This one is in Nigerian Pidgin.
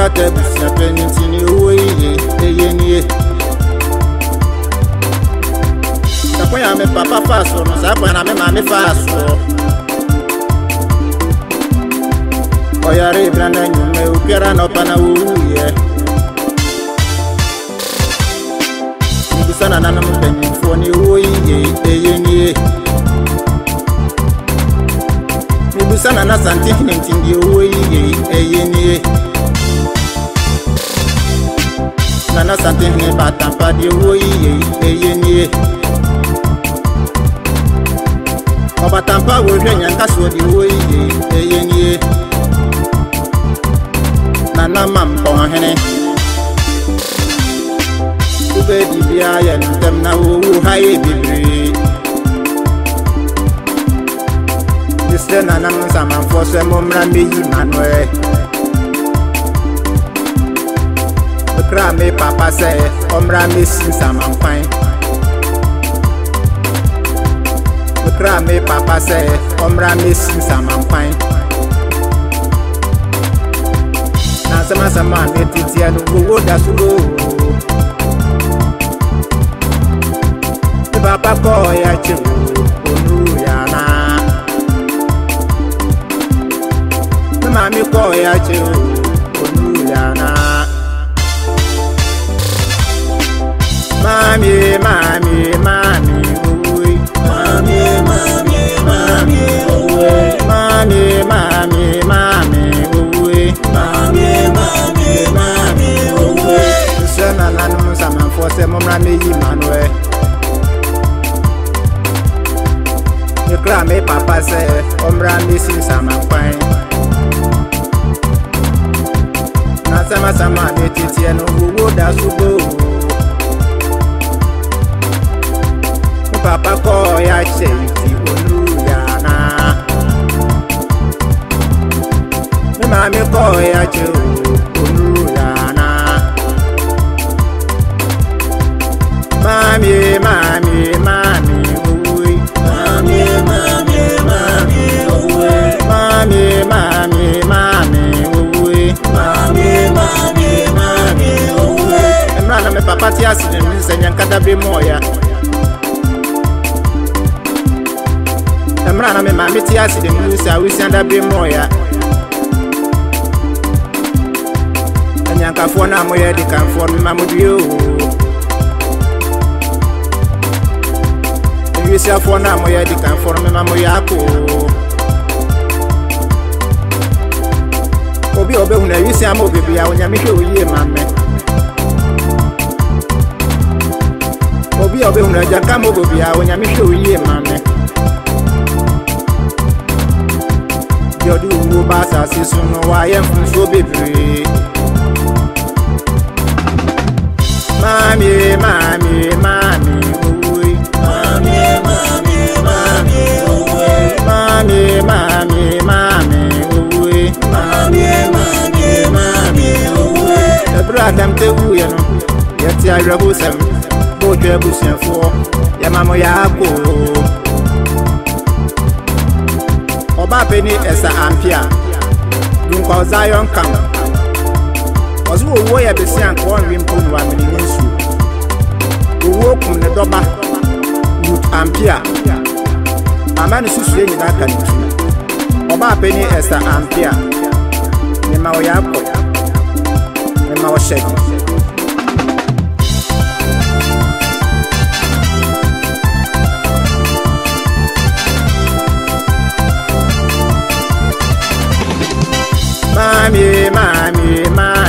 kaka busia penitini oye eyenie tapoya me papa faso no sa na me mama faso oyare branda nyume upiara no pana uye sana nana mpenifo ni oye eyenie sana na santini ntindi oye eyenie nana santini batampa di oye eyenie obatampa wo hwenya nkaso di oye eyenie nana mampo hene ubedi bia ya ntem na wo haye bibiri Disena na msama mfose mumra meyi manwe Ukra me papa se omra me sinsama mkwain Ukra me papa se omra me sinsama mkwain Na sama me titia nugu da sugo Papa ko ya chibu onu ya na Mami ko ya chibu onu ya na Mami uwi Mami uwi uwi Sena nanu sama fose mumra meyi manwe Ukra me papa se omra me sinsama mkwain Na sama me titie no wo da sugo Papa ko ya chenti onu ya na Mami ko ya che onu ya na Mami Emrana me papa ti asine mi senya nkada be moya Emrana me mama ti asine mi sa wisi anda be moya Enyanka fo na moya di kan fo mamudio Wisi afo na moya di kan fo mamuya ko Obi obe huna wisi ama obebi ya onyame hwe oyiye mame Obi obe huna jaka mo obebi ya onyame hwe oyiye mame Yodu wo basa sisuno wa yemfunso bebiri Mami uwi Mami uwi Adam te uye no Yeti ayrabu sem Bojo ebusienfo Yamamo yako Oba peni esa ampia Dunkwa Zion Camp Ozu owo ya besian kwa wimpo nwa mini nsu Owo kum ne doba Youth ampia Amani susu yenyi daka nitu Oba peni esa ampia Nima oyako Nima oshedi Mami